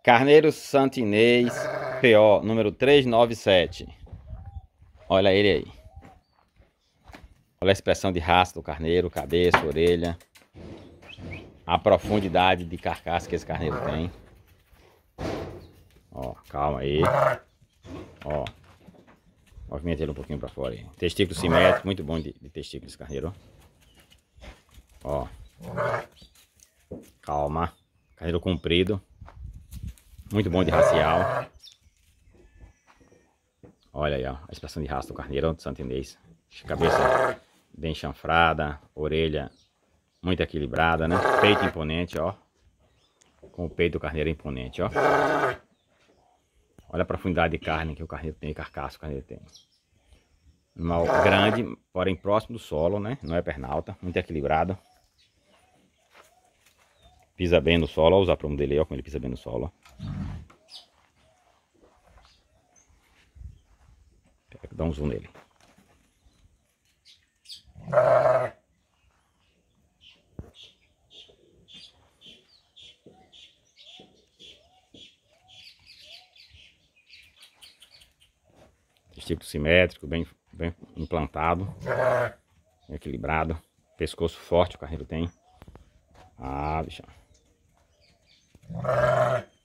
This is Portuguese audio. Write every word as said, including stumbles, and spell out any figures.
Carneiro Santinês P O, número trezentos e noventa e sete. Olha ele aí. Olha a expressão de raça do carneiro, cabeça, orelha. A profundidade de carcaça que esse carneiro tem. Ó, calma aí. Ó. Movimenta ele um pouquinho pra fora aí. Testículo simétrico, muito bom de, de testículo esse carneiro. Ó. Calma. Carneiro comprido. Muito bom de racial. Olha aí, ó. A expressão de raça do carneiro do santinês. Cabeça bem chanfrada. Orelha muito equilibrada, né? Peito imponente, ó. Com o peito do carneiro imponente, ó. Olha a profundidade de carne que o carneiro tem, carcaça que o carneiro tem. Animal grande, porém próximo do solo, né? Não é pernalta, muito equilibrado. Pisa bem no solo, olha os aprumos dele, ó, como ele pisa bem no solo. Dá um zoom nele. Testículo simétrico, bem, bem implantado, bem equilibrado. Pescoço forte o carneiro tem. Ah, bichão.